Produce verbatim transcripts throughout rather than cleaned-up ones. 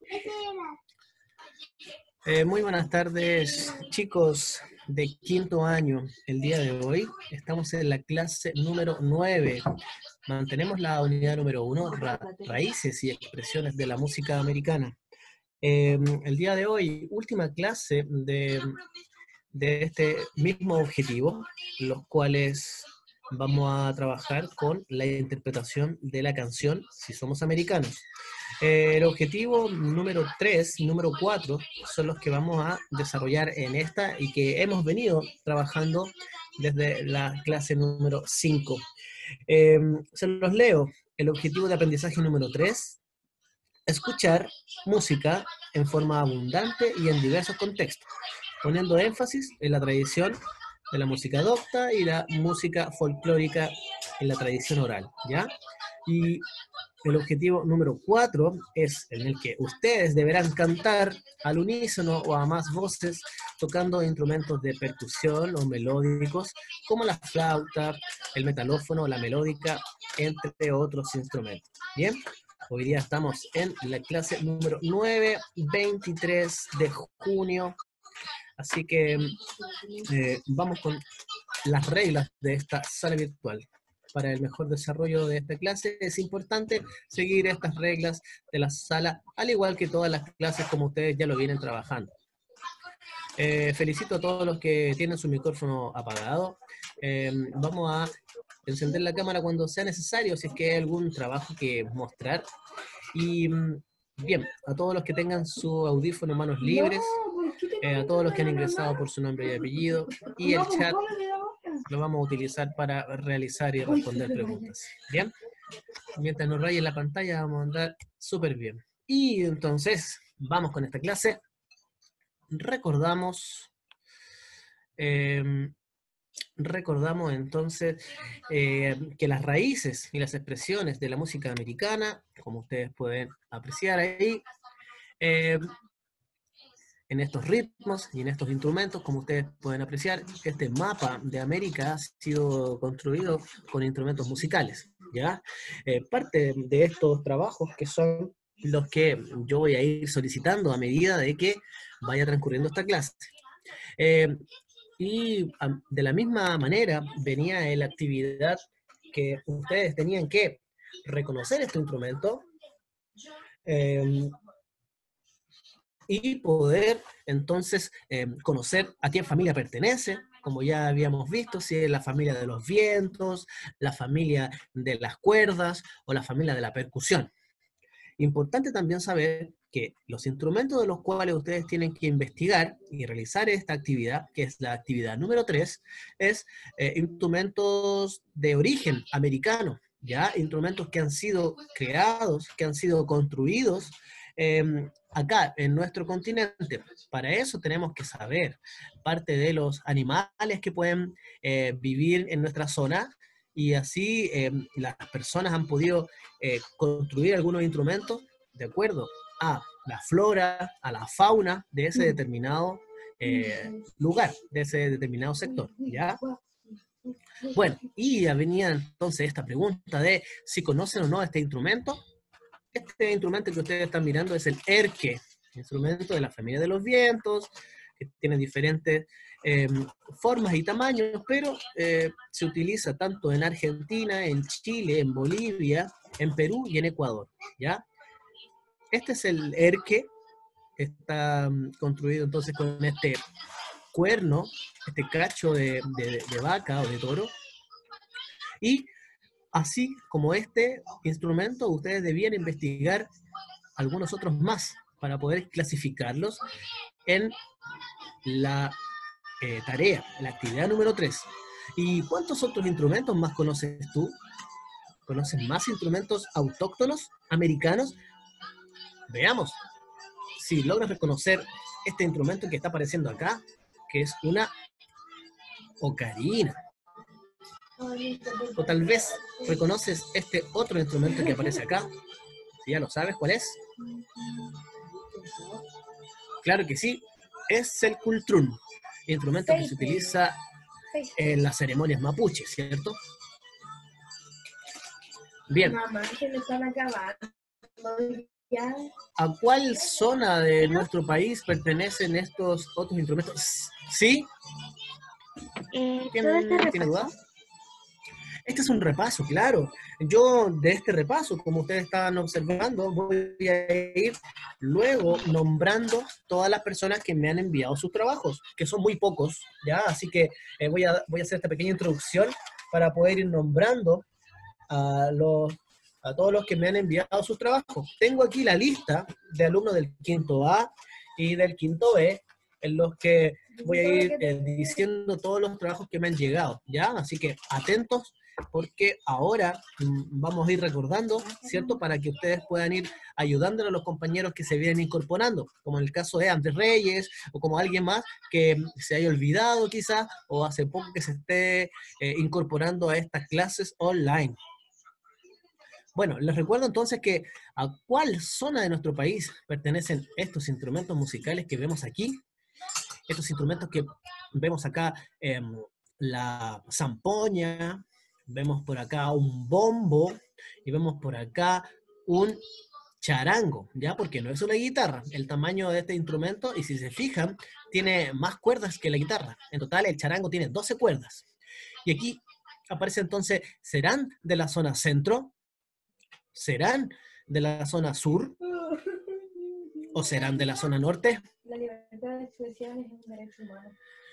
Eh, muy buenas tardes, chicos de quinto año. El día de hoy estamos en la clase número nueve. Mantenemos la unidad número uno, ra raíces y expresiones de la música americana. Eh, el día de hoy, última clase de, de este mismo objetivo, los cuales vamos a trabajar con la interpretación de la canción Si Somos Americanos. Eh, el objetivo número tres y número cuatro son los que vamos a desarrollar en esta y que hemos venido trabajando desde la clase número cinco. Eh, se los leo. El objetivo de aprendizaje número tres, escuchar música en forma abundante y en diversos contextos, poniendo énfasis en la tradición de la música docta y la música folclórica en la tradición oral, ¿ya? Y el objetivo número cuatro es en el que ustedes deberán cantar al unísono o a más voces tocando instrumentos de percusión o melódicos como la flauta, el metalófono, la melódica, entre otros instrumentos. Bien, hoy día estamos en la clase número nueve, veintitrés de junio, así que eh, vamos con las reglas de esta sala virtual. Para el mejor desarrollo de esta clase es importante seguir estas reglas de la sala, al igual que todas las clases como ustedes ya lo vienen trabajando. Eh, felicito a todos los que tienen su micrófono apagado. Eh, vamos a encender la cámara cuando sea necesario, si es que hay algún trabajo que mostrar. Y bien, a todos los que tengan su audífono en manos libres, eh, a todos los que han ingresado por su nombre y apellido, y el chat lo vamos a utilizar para realizar y responder preguntas. ¿Bien? Mientras nos raye la pantalla vamos a andar súper bien. Y entonces, vamos con esta clase. Recordamos, eh, recordamos entonces eh, que las raíces y las expresiones de la música americana, como ustedes pueden apreciar ahí, eh, en estos ritmos y en estos instrumentos, como ustedes pueden apreciar, este mapa de América ha sido construido con instrumentos musicales, ¿ya? Eh, parte de estos trabajos que son los que yo voy a ir solicitando a medida de que vaya transcurriendo esta clase. Eh, y de la misma manera venía la actividad que ustedes tenían que reconocer este instrumento, eh, y poder entonces eh, conocer a qué familia pertenece, como ya habíamos visto, si es la familia de los vientos, la familia de las cuerdas o la familia de la percusión. Importante también saber que los instrumentos de los cuales ustedes tienen que investigar y realizar esta actividad, que es la actividad número tres, es eh, instrumentos de origen americano, ya instrumentos que han sido creados, que han sido construidos eh, acá en nuestro continente. Para eso tenemos que saber parte de los animales que pueden eh, vivir en nuestra zona, y así eh, las personas han podido eh, construir algunos instrumentos de acuerdo a la flora, a la fauna de ese determinado eh, lugar, de ese determinado sector, ¿ya? Bueno, y venía entonces esta pregunta de si conocen o no este instrumento. Este instrumento que ustedes están mirando es el erque, instrumento de la familia de los vientos, que tiene diferentes eh, formas y tamaños, pero eh, se utiliza tanto en Argentina, en Chile, en Bolivia, en Perú y en Ecuador, ¿ya? Este es el erque, está um, construido entonces con este cuerno, este cacho de, de, de vaca o de toro, y así como este instrumento, ustedes debían investigar algunos otros más para poder clasificarlos en la eh, tarea, la actividad número tres. ¿Y cuántos otros instrumentos más conoces tú? ¿Conoces más instrumentos autóctonos americanos? Veamos si logras reconocer este instrumento que está apareciendo acá, que es una ocarina. O tal vez reconoces este otro instrumento que aparece acá. Si ya lo sabes, ¿cuál es? Claro que sí, es el cultrún, instrumento que se utiliza en las ceremonias mapuche, ¿cierto? Bien. ¿A cuál zona de nuestro país pertenecen estos otros instrumentos? ¿Sí? Eh, todo este ¿Quién tiene repaso. dudas? Este es un repaso, claro. Yo de este repaso, como ustedes estaban observando, voy a ir luego nombrando todas las personas que me han enviado sus trabajos, que son muy pocos, ¿ya? Así que eh, voy, a, voy a hacer esta pequeña introducción para poder ir nombrando a, los, a todos los que me han enviado sus trabajos. Tengo aquí la lista de alumnos del quinto A y del quinto B, en los que voy a ir eh, diciendo todos los trabajos que me han llegado, ¿ya? Así que atentos, porque ahora mm, vamos a ir recordando, ¿cierto? Para que ustedes puedan ir ayudando a los compañeros que se vienen incorporando, como en el caso de Andrés Reyes, o como alguien más que se haya olvidado quizás, o hace poco que se esté eh, incorporando a estas clases online. Bueno, les recuerdo entonces que a cuál zona de nuestro país pertenecen estos instrumentos musicales que vemos aquí. Estos instrumentos que vemos acá, eh, la zampoña, vemos por acá un bombo y vemos por acá un charango, ¿ya? Porque no es una guitarra, el tamaño de este instrumento, y si se fijan, tiene más cuerdas que la guitarra. En total, el charango tiene doce cuerdas. Y aquí aparece entonces, ¿serán de la zona centro? ¿Serán de la zona sur? ¿O serán de la zona norte? La libertad de expresión es un derecho humano.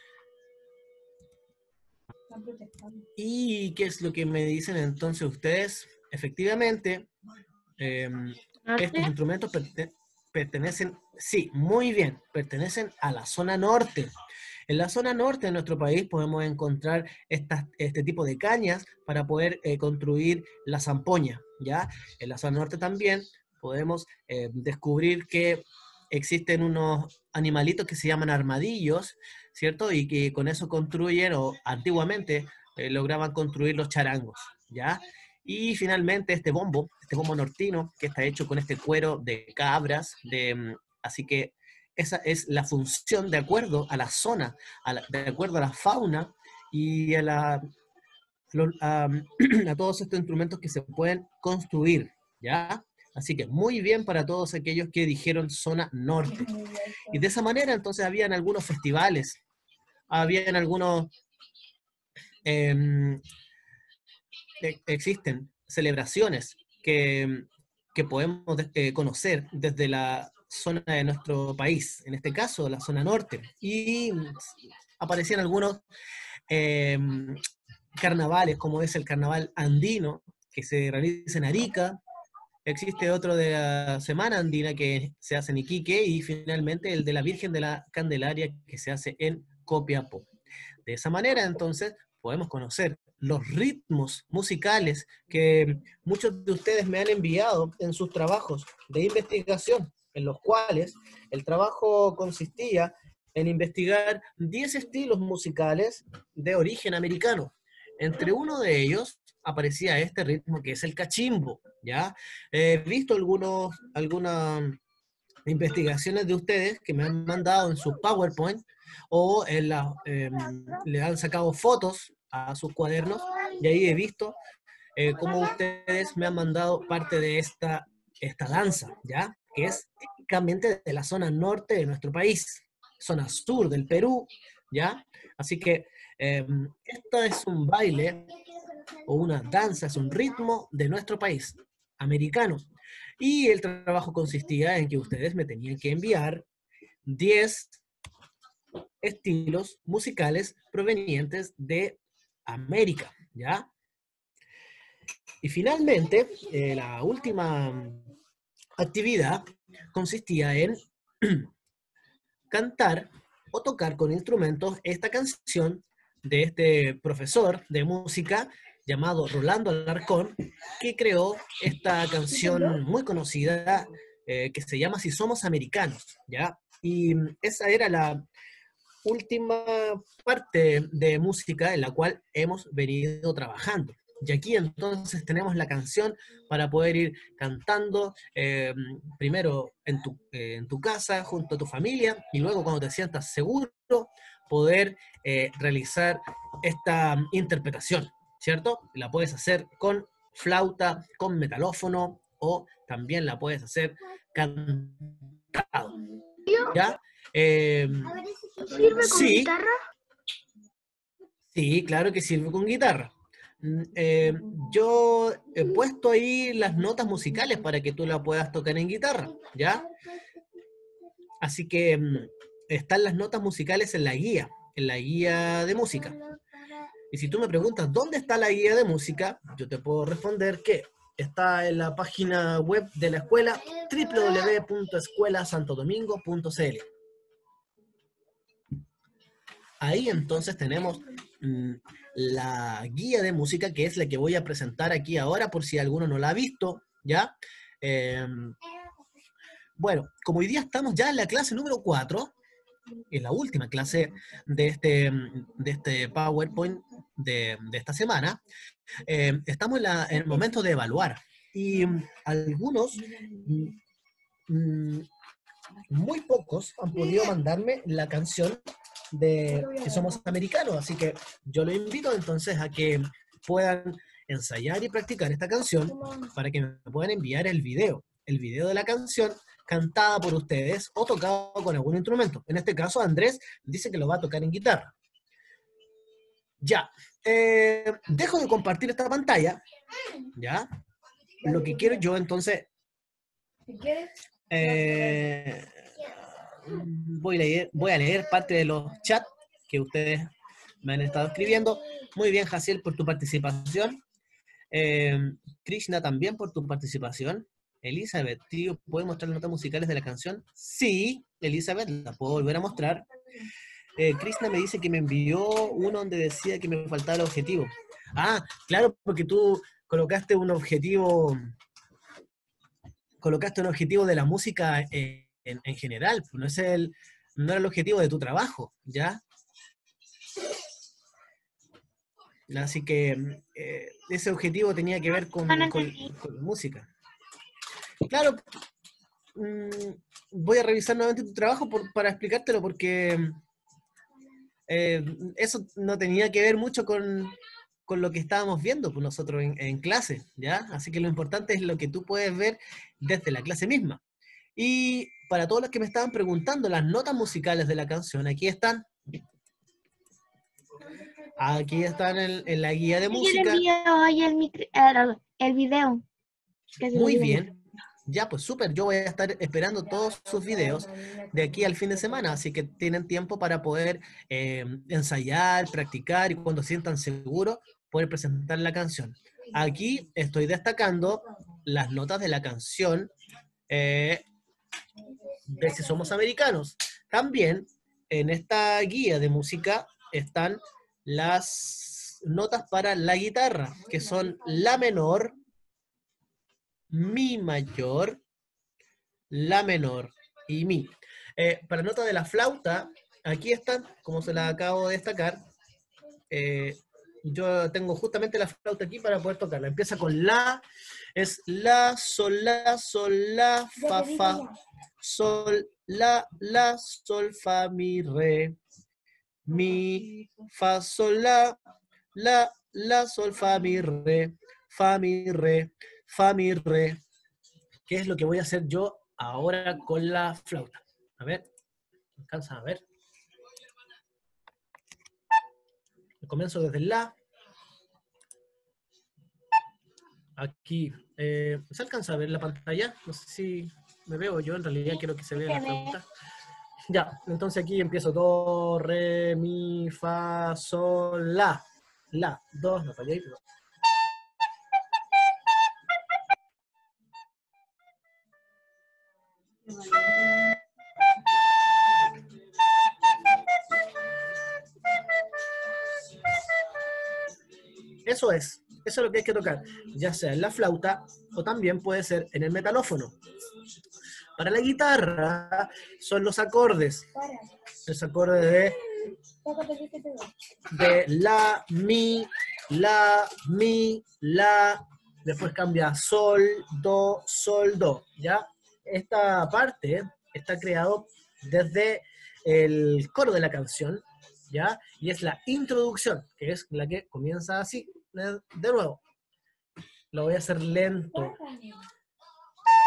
Están protestando. ¿Y qué es lo que me dicen entonces ustedes? Efectivamente, eh, estos Norte. instrumentos perte- pertenecen, sí, muy bien, pertenecen a la zona norte. En la zona norte de nuestro país podemos encontrar estas, este tipo de cañas para poder eh, construir la zampoña, ¿ya? En la zona norte también podemos eh, descubrir que existen unos animalitos que se llaman armadillos, ¿cierto? Y que con eso construyen, o antiguamente eh, lograban construir los charangos, ¿ya? Y finalmente este bombo, este bombo nortino, que está hecho con este cuero de cabras, de, mm, así que esa es la función de acuerdo a la zona, a la, de acuerdo a la fauna y a, la, a, a todos estos instrumentos que se pueden construir, ¿ya? Así que muy bien para todos aquellos que dijeron zona norte. Y de esa manera entonces habían algunos festivales, habían algunos, eh, existen celebraciones que, que podemos eh, conocer desde la zona de nuestro país, en este caso la zona norte, y aparecían algunos eh, carnavales, como es el carnaval andino, que se realiza en Arica, existe otro de la Semana Andina que se hace en Iquique, y finalmente el de la Virgen de la Candelaria que se hace en Copiapó. De esa manera, entonces, podemos conocer los ritmos musicales que muchos de ustedes me han enviado en sus trabajos de investigación, en los cuales el trabajo consistía en investigar diez estilos musicales de origen americano. Entre uno de ellos aparecía este ritmo que es el cachimbo, ¿ya? He visto algunos, algunas investigaciones de ustedes que me han mandado en sus PowerPoint o en la, eh, le han sacado fotos a sus cuadernos, y ahí he visto eh, cómo ustedes me han mandado parte de esta, esta danza, ¿ya? Que es típicamente de la zona norte de nuestro país, zona sur del Perú, ¿ya? Así que eh, esto es un baile o una danza, es un ritmo de nuestro país, americano. Y el trabajo consistía en que ustedes me tenían que enviar diez estilos musicales provenientes de América, ¿ya? Y finalmente, eh, la última actividad consistía en cantar o tocar con instrumentos esta canción de este profesor de música llamado Rolando Alarcón, que creó esta canción muy conocida eh, que se llama Si Somos Americanos, ¿ya? Y esa era la última parte de música en la cual hemos venido trabajando. Y aquí entonces tenemos la canción para poder ir cantando eh, primero en tu, eh, en tu casa, junto a tu familia, y luego cuando te sientas seguro, poder eh, realizar esta interpretación, ¿cierto? La puedes hacer con flauta, con metalófono o también la puedes hacer cantado, ¿ya? Eh, ¿Sirve con sí, guitarra? sí, claro que sirve con guitarra. Mm, eh, yo he puesto ahí las notas musicales para que tú la puedas tocar en guitarra, ¿ya? Así que mm, están las notas musicales en la guía, en la guía de música. Y si tú me preguntas dónde está la guía de música, yo te puedo responder que está en la página web de la escuela doble u doble u doble u punto escuela santo domingo punto c l. Ahí entonces tenemos mmm, la guía de música, que es la que voy a presentar aquí ahora por si alguno no la ha visto, ¿ya? Eh, bueno, como hoy día estamos ya en la clase número cuatro, en la última clase de este, de este PowerPoint de, de esta semana, eh, estamos en, la, en el momento de evaluar. Y mm, algunos, mm, mm, muy pocos, han podido mandarme la canción de que somos americanos. Así que yo los invito entonces a que puedan ensayar y practicar esta canción para que me puedan enviar el video, el video de la canción cantada por ustedes o tocado con algún instrumento. En este caso, Andrés dice que lo va a tocar en guitarra. Ya, eh, dejo de compartir esta pantalla, ¿ya? Lo que quiero yo entonces... Eh, voy, a leer, voy a leer parte de los chats que ustedes me han estado escribiendo. Muy bien, Jaciel, por tu participación. Eh, Krishna también por tu participación. Elizabeth, tío, ¿puedes mostrar las notas musicales de la canción? Sí, Elizabeth, la puedo volver a mostrar. Eh, Krishna me dice que me envió uno donde decía que me faltaba el objetivo. Ah, claro, porque tú colocaste un objetivo, colocaste un objetivo de la música en, en, en general, no es el, no era el objetivo de tu trabajo, ¿ya? Así que eh, ese objetivo tenía que ver con, con, con música. Claro, mmm, voy a revisar nuevamente tu trabajo por, para explicártelo, porque eh, eso no tenía que ver mucho con, con lo que estábamos viendo pues, nosotros en, en clase, ¿ya? Así que lo importante es lo que tú puedes ver desde la clase misma. Y para todos los que me estaban preguntando, las notas musicales de la canción, aquí están. Aquí están en, en la guía de música. El video, el, micro, el, el video. Muy bien. Ya, pues súper. Yo voy a estar esperando todos sus videos de aquí al fin de semana, así que tienen tiempo para poder eh, ensayar, practicar y cuando sientan seguro poder presentar la canción. Aquí estoy destacando las notas de la canción eh, de Si Somos Americanos. También en esta guía de música están las notas para la guitarra, que son la menor, mi mayor, la menor y mi. Eh, para nota de la flauta, aquí están, como se la acabo de destacar. Eh, yo tengo justamente la flauta aquí para poder tocarla. Empieza con la, es la, sol, la, sol, la, fa, fa, sol, la, la, sol, fa, mi, re, mi, fa, sol, la, la, la, sol, fa, mi, re, fa, mi, re, fa, mi, re. ¿Qué es lo que voy a hacer yo ahora con la flauta? A ver, ¿alcanzan a ver? Comienzo desde el la. Aquí, eh, ¿se alcanza a ver la pantalla? No sé si me veo yo, en realidad quiero que se vea la flauta. Ya, entonces aquí empiezo do, re, mi, fa, sol, la. La, dos, no fallé. Eso es, eso es lo que hay que tocar, ya sea en la flauta o también puede ser en el metalófono. Para la guitarra son los acordes, los acordes de, de la, mi, la, mi, la, después cambia sol, do, sol, do, ¿ya? Esta parte está creado desde el coro de la canción, ¿ya? Y es la introducción, que es la que comienza así, de nuevo. Lo voy a hacer lento.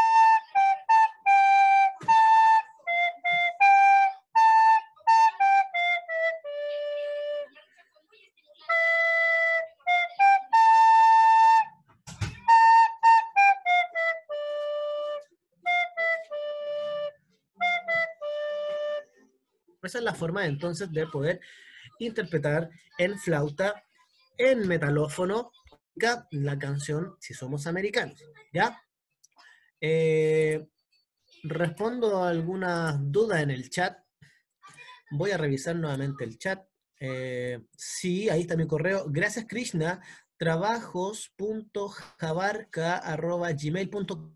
Esa es la forma entonces de poder interpretar en flauta, en metalófono, la canción Si Somos Americanos, ¿ya? Eh, respondo a algunas dudas en el chat. Voy a revisar nuevamente el chat. Eh, sí, ahí está mi correo. Gracias, Krishna. trabajos punto jabarca arroba gmail punto com.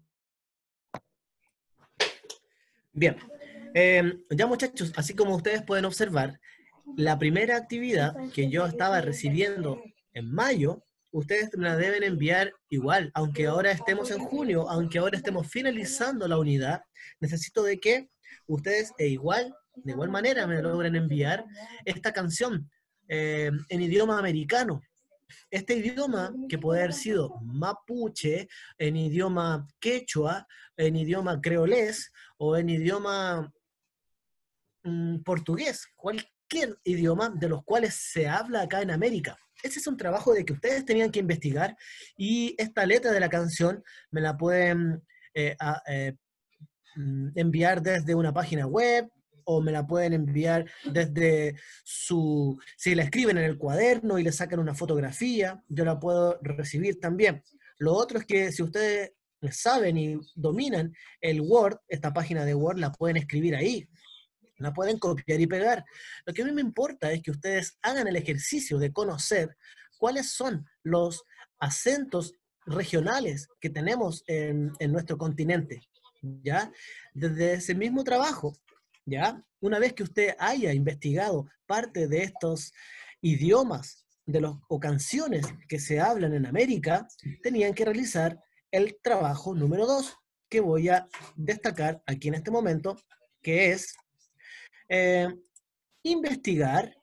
Bien. Eh, ya, muchachos, así como ustedes pueden observar, la primera actividad que yo estaba recibiendo en mayo, ustedes me la deben enviar igual, aunque ahora estemos en junio, aunque ahora estemos finalizando la unidad, necesito de que ustedes e igual, de igual manera me logren enviar esta canción eh, en idioma americano. Este idioma, que puede haber sido mapuche, en idioma quechua, en idioma creolés o en idioma mm, portugués, cualquier idioma de los cuales se habla acá en América. Ese es un trabajo de que ustedes tenían que investigar y esta letra de la canción me la pueden eh, a, eh, enviar desde una página web o me la pueden enviar desde su... Si la escriben en el cuaderno y le sacan una fotografía, yo la puedo recibir también. Lo otro es que si ustedes saben y dominan el Word, esta página de Word la pueden escribir ahí. La pueden copiar y pegar. Lo que a mí me importa es que ustedes hagan el ejercicio de conocer cuáles son los acentos regionales que tenemos en, en nuestro continente, ¿ya? Desde ese mismo trabajo, ¿ya? Una vez que usted haya investigado parte de estos idiomas de los, o canciones que se hablan en América, tenían que realizar el trabajo número dos, que voy a destacar aquí en este momento, que es Eh, investigar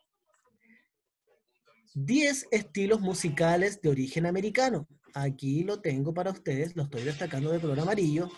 diez estilos musicales de origen americano. Aquí lo tengo para ustedes, lo estoy destacando de color amarillo.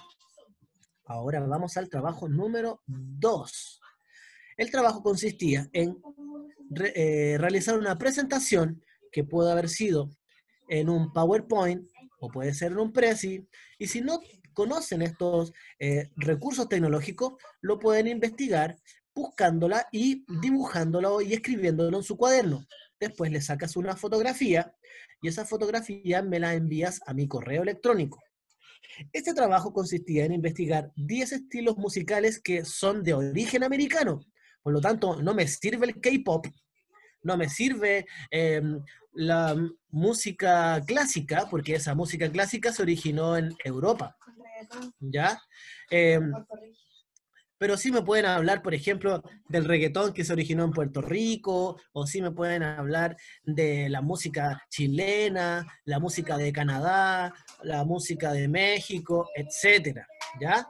Ahora vamos al trabajo número dos. El trabajo consistía en re, eh, realizar una presentación que puede haber sido en un PowerPoint o puede ser en un Prezi, y si no conocen estos eh, recursos tecnológicos, lo pueden investigar buscándola y dibujándolo y escribiéndolo en su cuaderno. Después le sacas una fotografía y esa fotografía me la envías a mi correo electrónico. Este trabajo consistía en investigar diez estilos musicales que son de origen americano. Por lo tanto, no me sirve el K-pop, no me sirve eh, la música clásica, porque esa música clásica se originó en Europa, ¿ya? Eh, pero sí me pueden hablar, por ejemplo, del reggaetón que se originó en Puerto Rico, o sí me pueden hablar de la música chilena, la música de Canadá, la música de México, etcétera, ¿ya?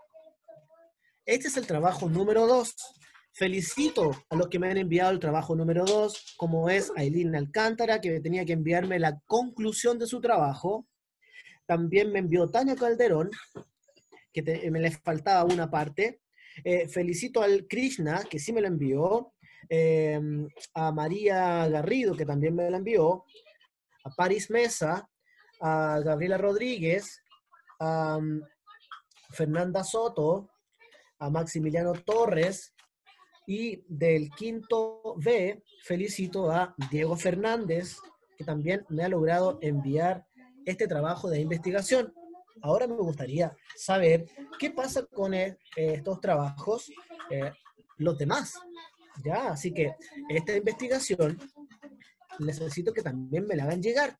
Este es el trabajo número dos. Felicito a los que me han enviado el trabajo número dos, como es Aileen Alcántara, que tenía que enviarme la conclusión de su trabajo. También me envió Tania Calderón, que te, me les faltaba una parte. Eh, felicito al Krishna, que sí me lo envió. Eh, a María Garrido, que también me la envió. A Paris Mesa, a Gabriela Rodríguez, a um, Fernanda Soto, a Maximiliano Torres. Y del quinto B, felicito a Diego Fernández, que también me ha logrado enviar este trabajo de investigación. Ahora me gustaría saber qué pasa con eh, estos trabajos, eh, los demás, ¿ya? Así que esta investigación necesito que también me la hagan llegar.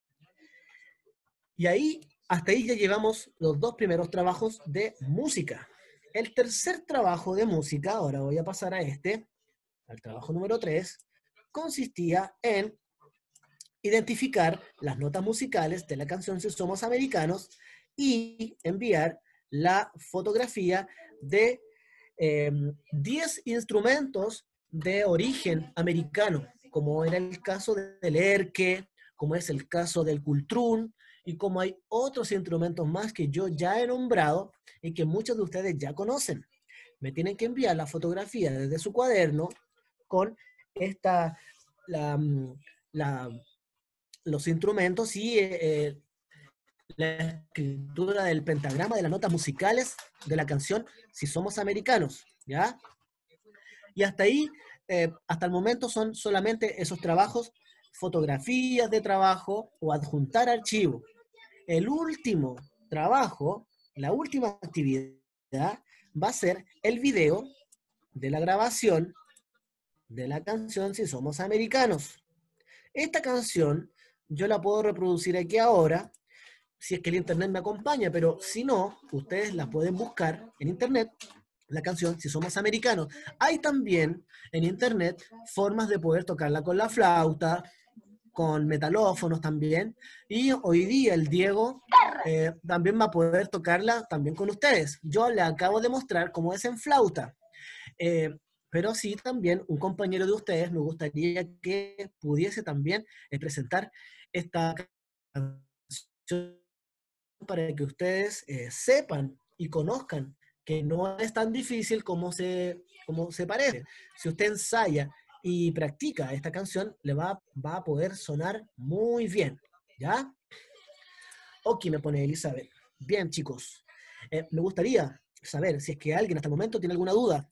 Y ahí, hasta ahí ya llevamos los dos primeros trabajos de música. El tercer trabajo de música, ahora voy a pasar a este, al trabajo número tres, consistía en identificar las notas musicales de la canción Si Somos Americanos y enviar la fotografía de eh, diez instrumentos de origen americano, como era el caso del erque, como es el caso del cultrún, y como hay otros instrumentos más que yo ya he nombrado y que muchos de ustedes ya conocen. Me tienen que enviar la fotografía desde su cuaderno con esta, la, la, los instrumentos y eh, la escritura del pentagrama de las notas musicales de la canción Si Somos Americanos, ¿ya? Y hasta ahí eh, hasta el momento son solamente esos trabajos, fotografías de trabajo o adjuntar archivos. El último trabajo, la última actividad va a ser el video de la grabación de la canción Si Somos Americanos. Esta canción yo la puedo reproducir aquí ahora, si es que el internet me acompaña, pero si no, ustedes la pueden buscar en internet, la canción Si Somos Americanos. Hay también en internet formas de poder tocarla con la flauta, con metalófonos también, y hoy día el Diego eh, también va a poder tocarla también con ustedes. Yo le acabo de mostrar cómo es en flauta, eh, pero sí también un compañero de ustedes me gustaría que pudiese también eh, presentar esta canción para que ustedes eh, sepan y conozcan que no es tan difícil como se, como se parece. Si usted ensaya y practica esta canción, le va, va a poder sonar muy bien, ¿ya? Ok, me pone Elizabeth. Bien, chicos. Eh, me gustaría saber si es que alguien hasta el momento tiene alguna duda.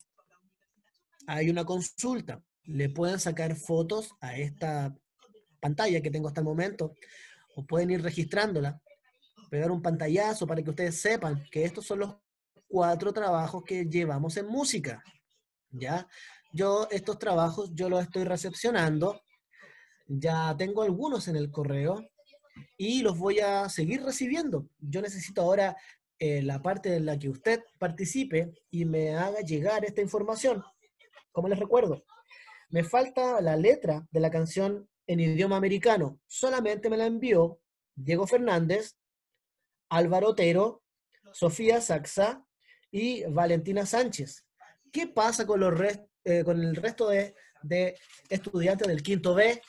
Hay una consulta. Le pueden sacar fotos a esta pantalla que tengo hasta el momento, o pueden ir registrándola, pegar un pantallazo para que ustedes sepan que estos son los cuatro trabajos que llevamos en música, ¿ya? Yo estos trabajos, yo los estoy recepcionando, ya tengo algunos en el correo y los voy a seguir recibiendo. Yo necesito ahora eh, la parte en la que usted participe y me haga llegar esta información. Como les recuerdo, me falta la letra de la canción en idioma americano. Solamente me la envió Diego Fernández, Álvaro Otero, Sofía Saxa y Valentina Sánchez. ¿Qué pasa con, los rest, eh, con el resto de, de estudiantes del quinto B?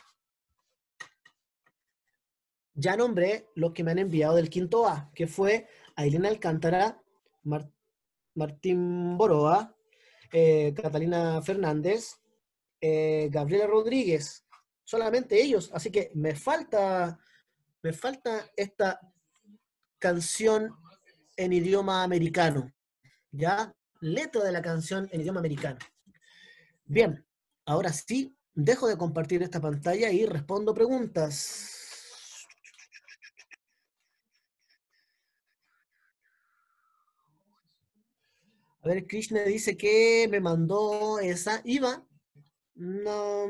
Ya nombré los que me han enviado del quinto A, que fue Ailena Alcántara, Mar, Martín Boroa, eh, Catalina Fernández, eh, Gabriela Rodríguez. Solamente ellos. Así que me falta, me falta esta canción en idioma americano, ¿ya? Letra de la canción en idioma americano. Bien, ahora sí, dejo de compartir esta pantalla y respondo preguntas. A ver, Krishna dice que me mandó esa. Iva, no.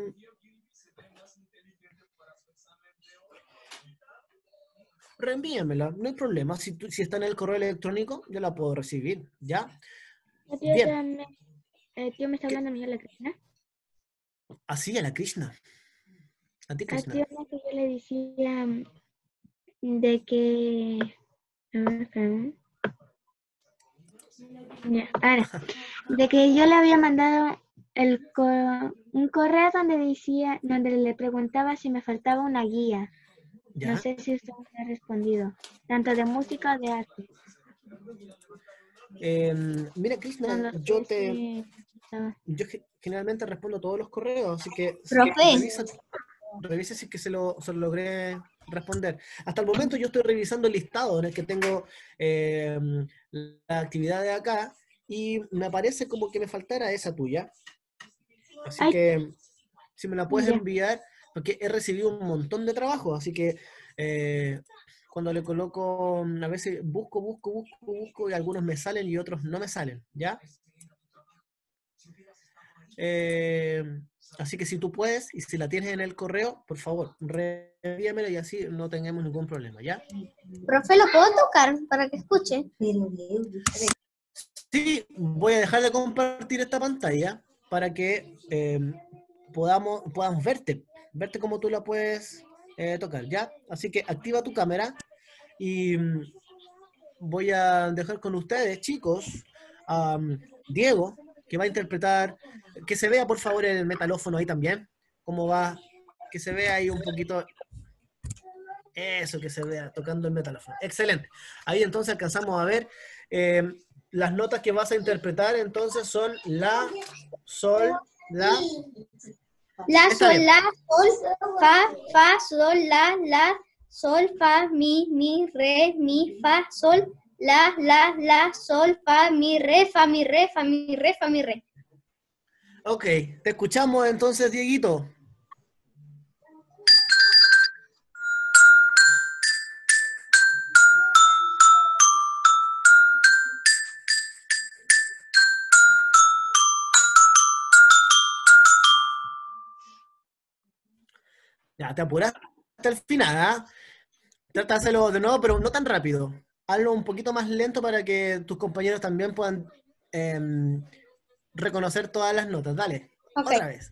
Reenvíamela, no hay problema. Si, tú, si está en el correo electrónico, yo la puedo recibir, ¿ya? El tío, Bien. también- el tío me está ¿Qué? hablando a mí a la Krishna. Así a la Krishna. A ti, Al Krishna. tío no, que yo le decía mm, de que... A ver, espérame. Ya, ahora, de que yo le había mandado el co- un correo donde decía, donde le preguntaba si me faltaba una guía. ¿Ya? No sé si usted me ha respondido, tanto de música o de arte. Eh, mira, No Krishna, lo yo sé te... si estaba. Yo ge- generalmente respondo todos los correos, así que Profe, revisa, revisa si es que se lo, se lo logré responder. Hasta el momento yo estoy revisando el listado en el que tengo eh, la actividad de acá y me parece como que me faltara esa tuya. Así Ay, que si me la puedes ya. enviar, porque he recibido un montón de trabajo, así que eh, cuando le coloco, a veces busco, busco, busco, busco y algunos me salen y otros no me salen, ¿ya? Eh, así que si tú puedes y si la tienes en el correo, por favor, reenvíamela y así no tengamos ningún problema, ¿ya? profe, ¿lo puedo tocar para que escuche? Sí, voy a dejar de compartir esta pantalla para que eh, podamos, podamos verte, verte como tú la puedes eh, tocar, ¿ya? Así que activa tu cámara y mm, voy a dejar con ustedes, chicos, a um, Diego, que va a interpretar, que se vea por favor el metalófono ahí también, cómo va, que se vea ahí un poquito, eso, que se vea tocando el metalófono. Excelente. Ahí entonces alcanzamos a ver eh, las notas que vas a interpretar, entonces son la, sol, la... La, Está sol, bien. la, sol, fa, fa, sol, la, la, sol, fa, mi, mi, re, mi, fa, sol, la, la, la, sol, fa, mi, re, fa, mi, re, fa, mi, re, fa, mi, re. Ok, te escuchamos entonces, Dieguito. Ya, te apuraste hasta el final, ¿ah? Trata de hacerlo de nuevo, pero no tan rápido. Hazlo un poquito más lento para que tus compañeros también puedan em, reconocer todas las notas. Dale, Ok. otra vez.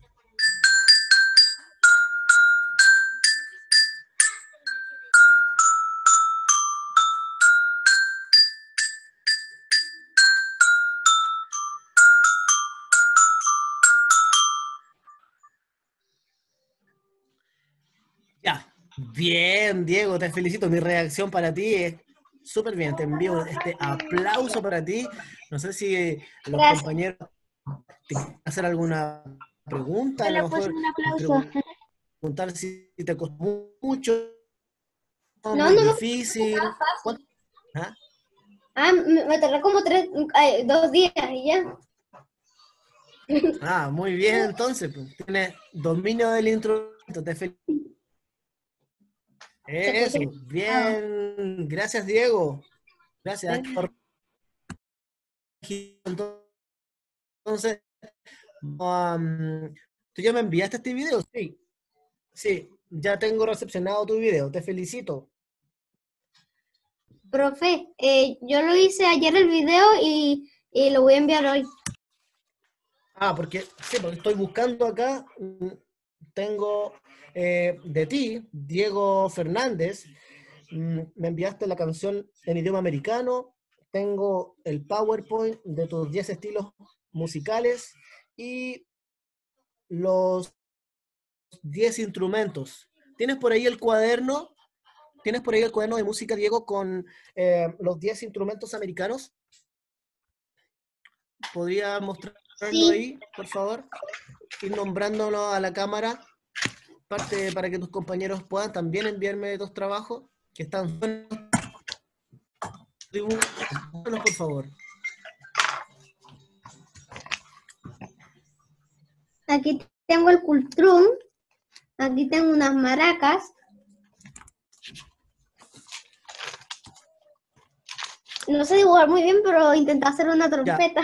Ya. Bien, Diego, te felicito. Mi reacción para ti es súper bien. Te envío este aplauso para ti. No sé si los Gracias. compañeros te quieren hacer alguna pregunta, a Yo lo le puse mejor un aplauso. preguntar si te costó mucho, No, muy no me difícil. ¿Cuánto? ¿Ah? Ah, me, me tardé como tres, ay, dos días y ya. Ah, muy bien, entonces, pues, tienes dominio del instrumento, te felicito. Se escucha Eso, grabado. bien, gracias Diego, gracias. Entonces, um, ¿tú ya me enviaste este video? Sí, sí, ya tengo recepcionado tu video, te felicito. Profe, eh, yo lo hice ayer el video y, y lo voy a enviar hoy. Ah, porque, sí, porque estoy buscando acá, mm, tengo eh, de ti, Diego Fernández, mm, me enviaste la canción en idioma americano, tengo el PowerPoint de tus diez estilos musicales y los diez instrumentos. ¿Tienes por ahí el cuaderno? ¿Tienes por ahí el cuaderno de música, Diego, con eh, los diez instrumentos americanos? ¿Podría mostrarlo Sí, ahí, por favor? Ir nombrándolo a la cámara, parte para que tus compañeros puedan también enviarme dos trabajos que están buenos. Dibújalos, por favor. aquí tengo el cultrún, aquí tengo unas maracas. No sé dibujar muy bien, pero intenté hacer una Ya, trompeta.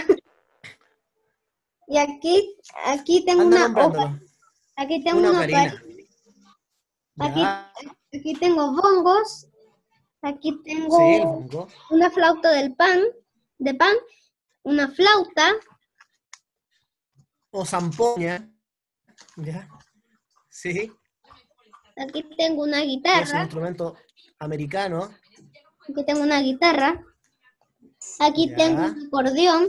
Y aquí, aquí tengo anda una oca, nombrándolo. aquí tengo Una una ocarina, ocarina. aquí, Ya, aquí tengo bongos, aquí sí, el tengo bongo. una flauta del pan, de pan, una flauta, O zampoña. Ya, sí. aquí tengo una Que es un guitarra, instrumento americano. aquí tengo una guitarra, aquí tengo Ya, un acordeón,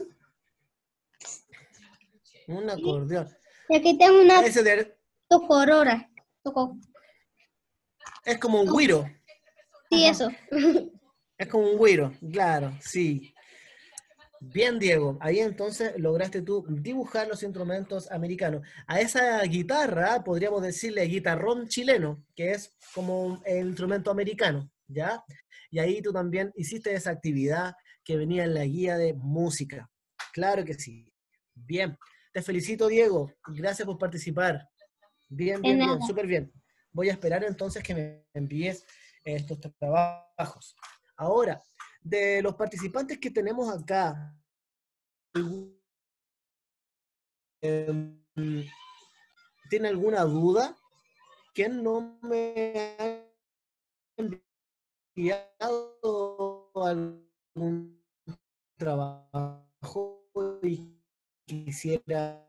un acordeón. y aquí tengo una Ese de, tocorora. Toco, es como un güiro. sí, eso. Es como un güiro, claro, sí. Bien, Diego. Ahí entonces lograste tú dibujar los instrumentos americanos. A esa guitarra podríamos decirle guitarrón chileno, que es como un- el instrumento americano, ¿ya? Y ahí tú también hiciste esa actividad que venía en la guía de música. Claro que sí. Bien. Te felicito, Diego. Gracias por participar. Bien, De bien, bien, nada. súper bien. Voy a esperar entonces que me envíes estos trabajos. Ahora, de los participantes que tenemos acá, eh, ¿tiene alguna duda? ¿Quién no me ha enviado algún trabajo y quisiera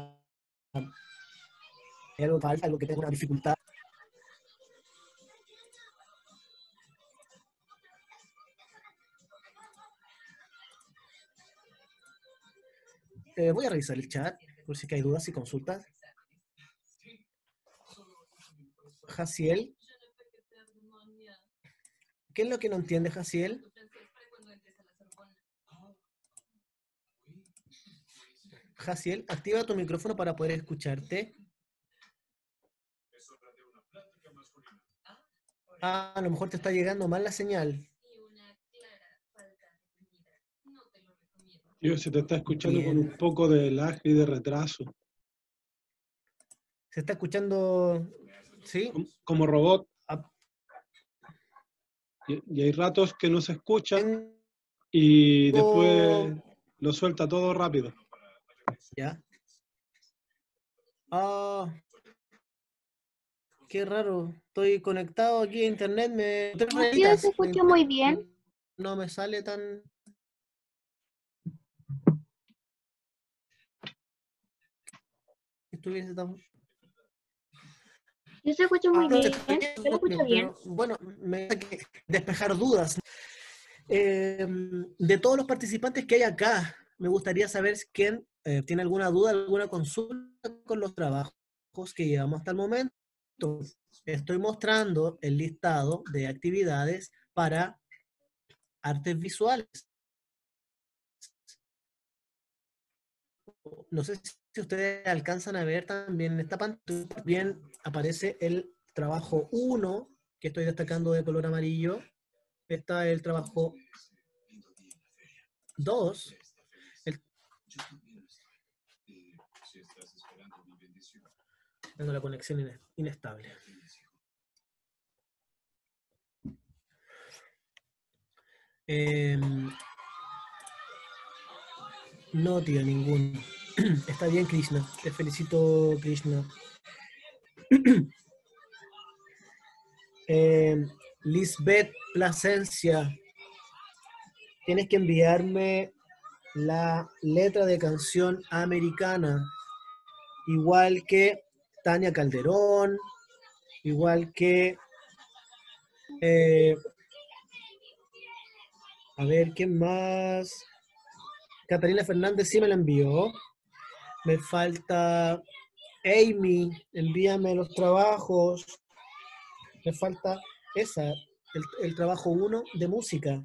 algo, falta, algo que tenga una dificultad? Eh, voy a revisar el chat por si es que hay dudas y consultas. Jaciel, ¿qué es lo que no entiende, Jaciel? Jaciel, activa tu micrófono para poder escucharte. Ah, a lo mejor te está llegando mal la señal. Yo se te está escuchando con un Bien. poco de lag y de retraso. ¿Se está escuchando? ¿Sí? como, como robot. Ah, Y, y hay ratos que no se escucha tengo- y después lo suelta todo rápido. Ya. Ah, qué raro. Estoy conectado aquí a internet, me tres No, yo rayitas se de escuchó internet. muy bien. No me sale tan. Estuviese tan. Yo se escucho muy Ah, bien. está bien, Yo lo escucho bien. pero bueno, me da que despejar dudas. Eh, de todos los participantes que hay acá, me gustaría saber quién eh, tiene alguna duda, alguna consulta con los trabajos que llevamos hasta el momento. Estoy mostrando el listado de actividades para artes visuales. No sé si ustedes alcanzan a ver también en esta pantalla, también aparece el trabajo uno, que estoy destacando de color amarillo. Está el trabajo dos. El, tengo la conexión ine- inestable. Eh, no, tío, ninguno. Está bien, Krishna. Te felicito, Krishna. Eh, Lisbeth Plasencia, tienes que enviarme la letra de canción americana, igual que Tania Calderón, igual que, eh, a ver, ¿quién más? Catalina Fernández sí me la envió. Me falta Amy, envíame los trabajos. Me falta esa, el, el trabajo uno de música.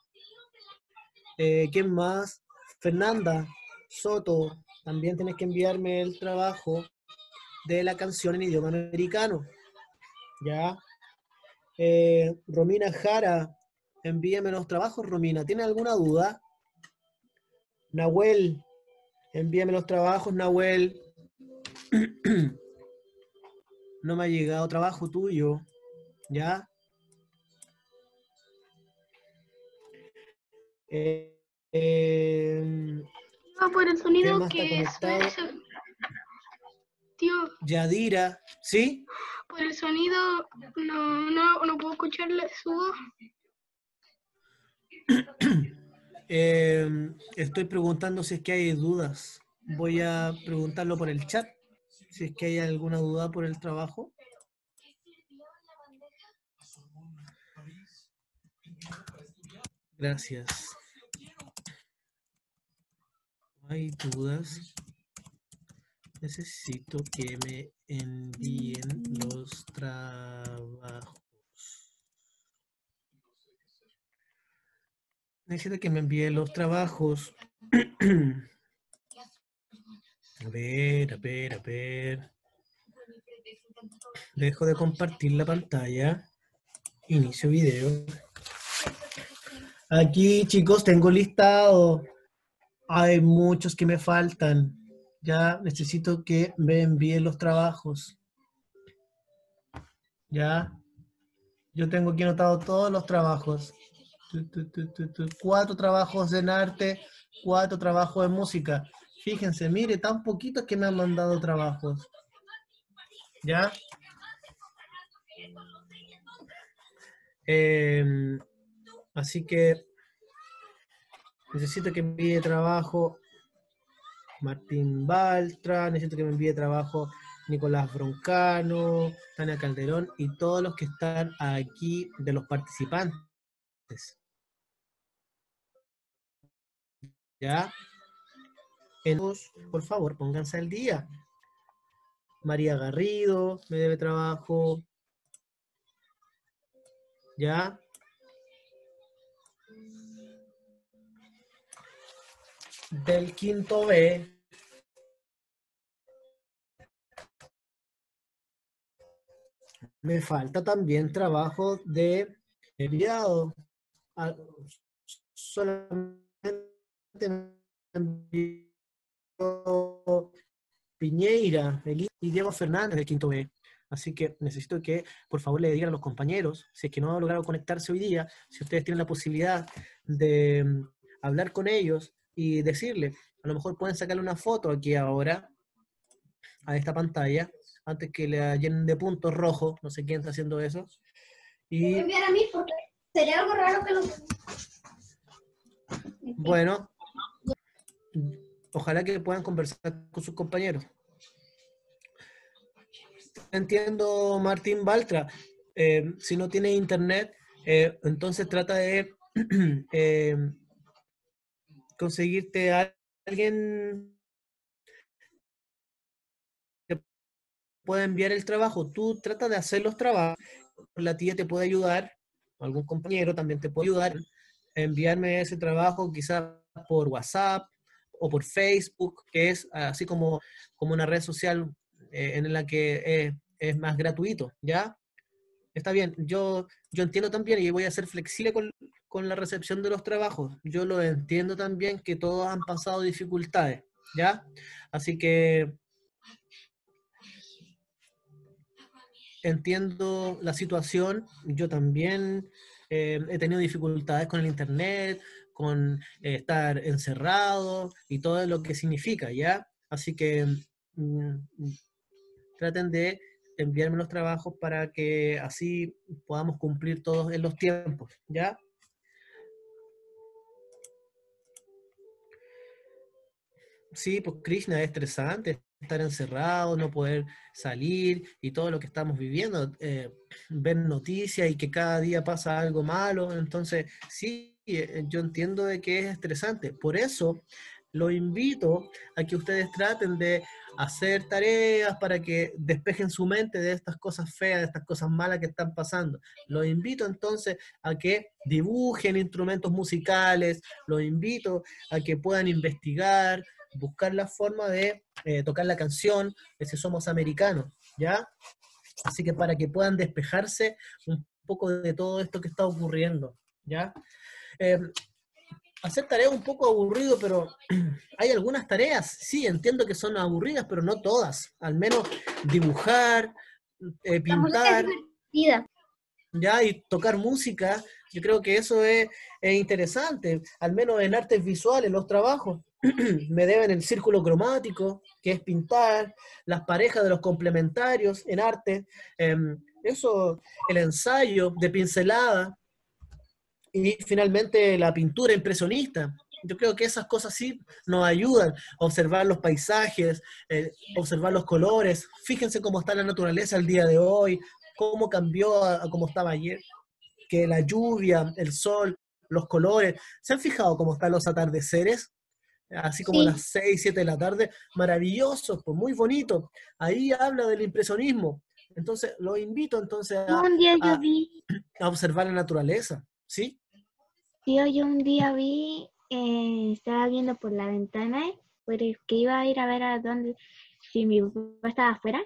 Eh, ¿Quién más? Fernanda Soto, también tienes que enviarme el trabajo de la canción en idioma americano. ¿Ya? Eh, Romina Jara, envíame los trabajos, Romina. ¿Tiene alguna duda? Nahuel, envíame los trabajos, Nahuel. No me ha llegado trabajo tuyo. ¿Ya? Eh, eh, No, por el ¿Quién sonido más está que es, conectado? ese- tío, Yadira, ¿sí? por el sonido no, no, no puedo escucharle su voz. Eh, estoy preguntando si es que hay dudas. Voy a preguntarlo por el chat, si es que hay alguna duda por el trabajo. Gracias. ¿Hay dudas? Necesito que me envíen los trabajos. Necesito que me envíen los trabajos. A ver, a ver, a ver. Dejo de compartir la pantalla. Inicio video. Aquí, chicos, tengo listado. Hay muchos que me faltan. Ya necesito que me envíen los trabajos. Ya. Yo tengo aquí anotado todos los trabajos. Tu, tu, tu, tu, tu. Cuatro trabajos en arte, cuatro trabajos en música. Fíjense, mire, tan poquitos que me han mandado trabajos. ¿Ya? Eh, así que necesito que me envíe trabajo Martín Baltra, necesito que me envíe trabajo Nicolás Broncano, Tania Calderón y todos los que están aquí de los participantes. ¿Ya? Entonces, por favor, pónganse al día. María Garrido me debe trabajo. ¿Ya? Del quinto B. Me falta también trabajo de enviado. Ah, solamente me envió Piñeira, Elisa y Diego Fernández del quinto B. Así que necesito que, por favor, le digan a los compañeros, si es que no han logrado conectarse hoy día, si ustedes tienen la posibilidad de mm, hablar con ellos y decirle, a lo mejor pueden sacarle una foto aquí ahora, a esta pantalla, antes que le llenen de puntos rojos, no sé quién está haciendo eso. Y enviar a mí porque sería algo raro que lo... bueno, ojalá que puedan conversar con sus compañeros. Entiendo, Martín Baltra, eh, si no tiene internet, eh, entonces trata de eh, conseguirte a alguien que pueda enviar el trabajo. Tú trata de hacer los trabajos, la tía te puede ayudar, algún compañero también te puede ayudar a enviarme ese trabajo quizás por WhatsApp o por Facebook, que es así como, como una red social eh, en la que eh, es más gratuito, ¿ya? Está bien, yo, yo entiendo también y voy a ser flexible con, con la recepción de los trabajos. Yo lo entiendo también que todos han pasado dificultades, ¿ya? Así que entiendo la situación. Yo también eh, he tenido dificultades con el internet, con eh, estar encerrado y todo lo que significa, ¿ya? Así que mm, traten de enviarme los trabajos para que así podamos cumplir todos en los tiempos, ¿ya? Sí, pues Krishna, es estresante estar encerrado, no poder salir y todo lo que estamos viviendo, eh, ver noticias y que cada día pasa algo malo, entonces sí, eh, yo entiendo de que es estresante. Por eso lo invito a que ustedes traten de hacer tareas para que despejen su mente de estas cosas feas, de estas cosas malas que están pasando. Los invito entonces a que dibujen instrumentos musicales, los invito a que puedan investigar, buscar la forma de eh, tocar la canción de Si Somos Americanos, ¿ya? Así que para que puedan despejarse un poco de todo esto que está ocurriendo, ¿ya? Eh, hacer tareas un poco aburrido, pero hay algunas tareas, sí, entiendo que son aburridas, pero no todas. Al menos dibujar, eh, La música es pintar, divertida. ya, y tocar música, yo creo que eso es, es interesante, al menos en artes visuales, los trabajos. Me deben el círculo cromático, que es pintar, las parejas de los complementarios en arte, eh, eso, el ensayo de pincelada, y finalmente la pintura impresionista. Yo creo que esas cosas sí nos ayudan a observar los paisajes, eh, observar los colores. Fíjense cómo está la naturaleza el día de hoy, cómo cambió a, a cómo estaba ayer, que la lluvia, el sol, los colores. ¿Se han fijado cómo están los atardeceres? Así como a las Sí. seis, siete de la tarde, maravillosos, pues muy bonito. Ahí habla del impresionismo. Entonces, los invito entonces Yo a, un día yo a, vi, a observar la naturaleza, ¿sí? tío, yo un día vi, eh, estaba viendo por la ventana, porque iba a ir a ver a dónde, si mi papá estaba afuera,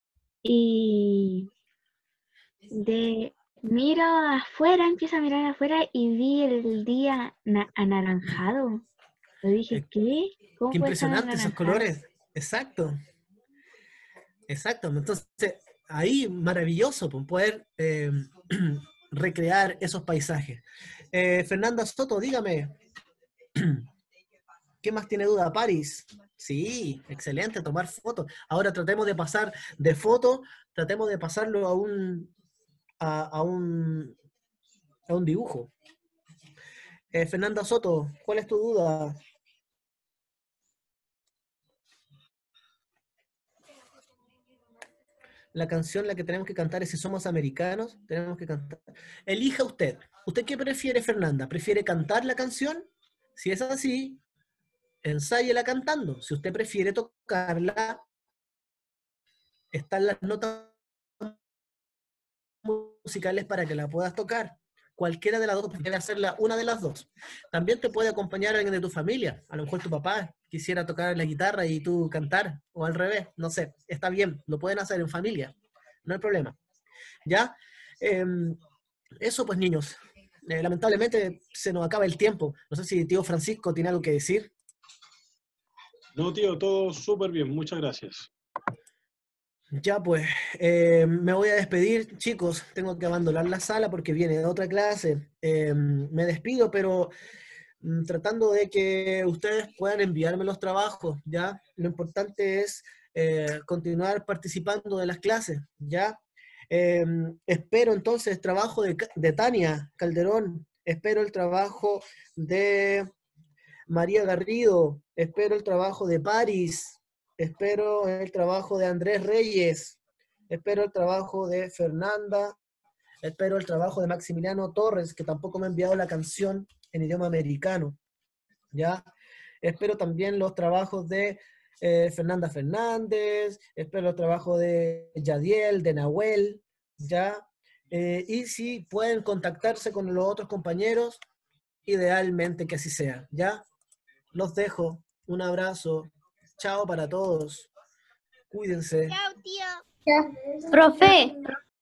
y de miro afuera, empiezo a mirar afuera y vi el día na- anaranjado. Yo dije, Eh, ¿qué? ¿Cómo Qué puede estar impresionante esos anaranjado? colores. Exacto, exacto. Entonces, ahí maravilloso pues, poder eh, recrear esos paisajes. Eh, Fernanda Soto, dígame, ¿qué más tiene duda? París. Sí, excelente, tomar fotos. Ahora tratemos de pasar de foto, tratemos de pasarlo a un, a, a un, a un dibujo. Eh, Fernanda Soto, ¿cuál es tu duda? La canción la que tenemos que cantar es Si Somos Americanos, tenemos que cantar. Elija usted. ¿Usted qué prefiere, Fernanda? ¿Prefiere cantar la canción? Si es así, ensáyela cantando. Si usted prefiere tocarla, están las notas musicales para que la puedas tocar. Cualquiera de las dos, debe hacerla una de las dos. También te puede acompañar alguien de tu familia. A lo mejor tu papá quisiera tocar la guitarra y tú cantar, o al revés, no sé. Está bien, lo pueden hacer en familia, no hay problema. ¿Ya? Eh, eso pues niños. Eh, lamentablemente se nos acaba el tiempo. No sé si tío Francisco tiene algo que decir. No, tío, todo súper bien, muchas gracias. Ya pues, eh, me voy a despedir, chicos. Tengo que abandonar la sala porque viene otra clase. Eh, me despido, pero mm, tratando de que ustedes puedan enviarme los trabajos, ¿ya? Lo importante es eh, continuar participando de las clases, ¿ya? Eh, espero entonces el trabajo de, Ca- de Tania Calderón, espero el trabajo de María Garrido, espero el trabajo de Paris, espero el trabajo de Andrés Reyes, espero el trabajo de Fernanda, espero el trabajo de Maximiliano Torres, que tampoco me ha enviado la canción en idioma americano, ¿ya? Espero también los trabajos de eh, Fernanda Fernández, espero los trabajos de Yadiel, de Nahuel, ¿ya? Eh, y si pueden contactarse con los otros compañeros, idealmente que así sea, ¿ya? Los dejo. Un abrazo. Chao para todos. Cuídense. Profe,